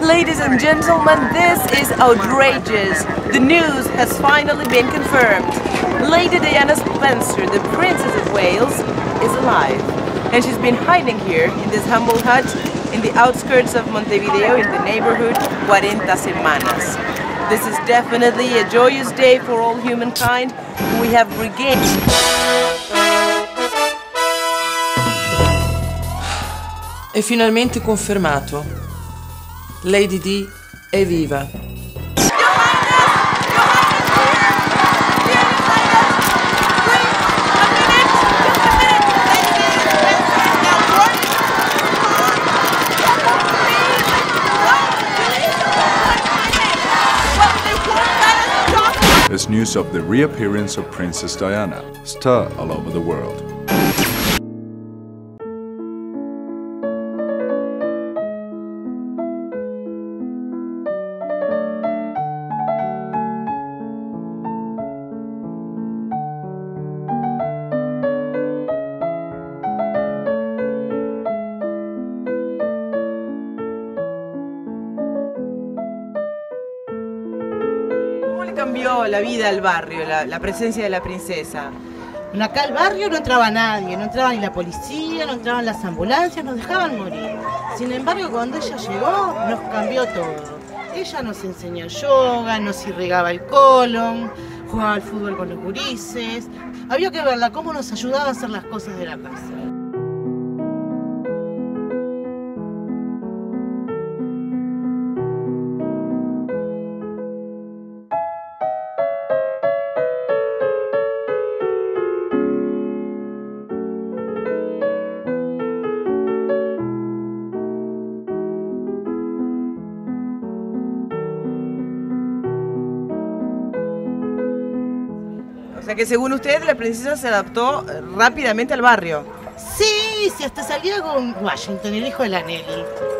Ladies and gentlemen, this is outrageous. The news has finally been confirmed. Lady Diana Spencer, the Princess of Wales, is alive. And she's been hiding here in this humble hut in the outskirts of Montevideo in the neighborhood 40 Semanas. This is definitely a joyous day for all humankind. We have regained... È finalmente confermato. Lady Di è viva. There's news of the reappearance of Princess Diana stir all over the world. ¿Cómo le cambió la vida al barrio, la presencia de la princesa? Bueno, acá al barrio no entraba nadie, no entraba ni la policía, no entraban las ambulancias, nos dejaban morir. Sin embargo, cuando ella llegó, nos cambió todo. Ella nos enseñó yoga, nos irrigaba el colon, jugaba al fútbol con los gurises. Había que verla cómo nos ayudaba a hacer las cosas de la casa. O sea que según usted la princesa se adaptó rápidamente al barrio. Sí, hasta salía con Washington, el hijo de la Nelly.